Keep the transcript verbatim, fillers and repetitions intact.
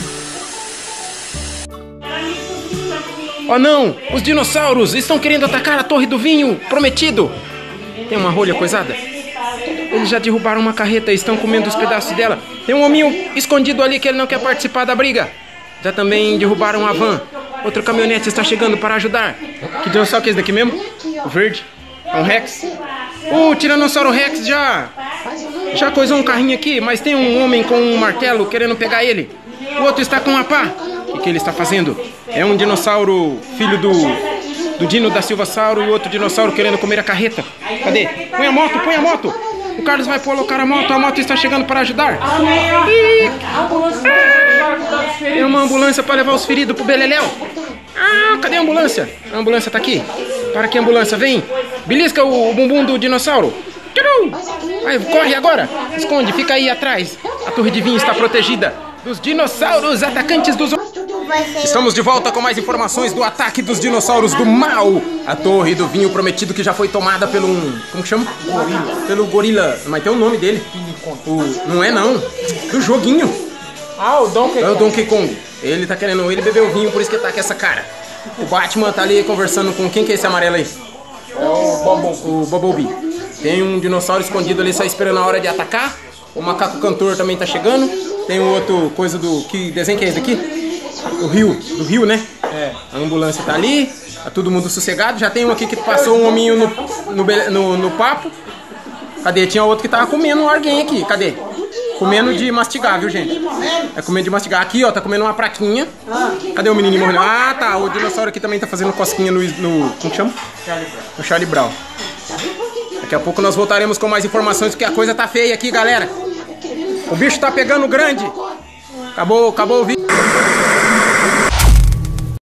Oh não! Os dinossauros estão querendo atacar a Torre do Vinho Prometido! Tem uma rolha coisada? Eles já derrubaram uma carreta e estão comendo os pedaços dela. Tem um hominho escondido ali que ele não quer participar da briga. Já também derrubaram a van. Outro caminhonete está chegando para ajudar. Que dinossauro que é esse daqui mesmo? O verde. É um Rex. O Tiranossauro Rex já... Já coisou um carrinho aqui, mas tem um homem com um martelo querendo pegar ele. O outro está com uma pá. O que, que ele está fazendo? É um dinossauro filho do... Do Dino da Silvasauro e o outro dinossauro querendo comer a carreta. Cadê? Põe a moto, põe a moto. O Carlos vai colocar a moto, a moto está chegando para ajudar. E... Tem uma ambulância para levar os feridos pro Beleléu. Ah, cadê a ambulância? A ambulância tá aqui. Para que a ambulância vem. Belisca o, o bumbum do dinossauro. Vai, corre agora. Esconde, fica aí atrás. A Torre de Vinho está protegida dos dinossauros atacantes dos... Estamos de volta com mais informações do ataque dos dinossauros do mal. A Torre do Vinho Prometido que já foi tomada pelo um... Como que chama? Gorila. Pelo gorila. Mas tem o nome dele. O... Não é não. Do joguinho. Ah, o Donkey Kong. É o Donkey Kong. Ele tá querendo... Ele bebeu vinho, por isso que ele tá com essa cara. O Batman tá ali conversando com... Quem que é esse amarelo aí? É o Bumblebee. O Bumblebee. Tem um dinossauro escondido ali só esperando a hora de atacar. O macaco cantor também tá chegando. Tem um outro coisa do... Que desenho que é esse daqui? Do Rio, do Rio, né? É. A ambulância tá ali, tá todo mundo sossegado. Já tem um aqui que passou um hominho no, no, no, no papo. Cadê? Tinha outro que tava comendo alguém aqui. Cadê? Comendo de mastigar, viu, gente? É comendo de mastigar. Aqui, ó, tá comendo uma pratinha. Cadê o menininho morrendo? Ah, tá. O dinossauro aqui também tá fazendo cosquinha no... no como que chama? Charlie Brown. No Charlie Brown. Daqui a pouco nós voltaremos com mais informações, porque a coisa tá feia aqui, galera. O bicho tá pegando grande. Acabou, acabou o vídeo.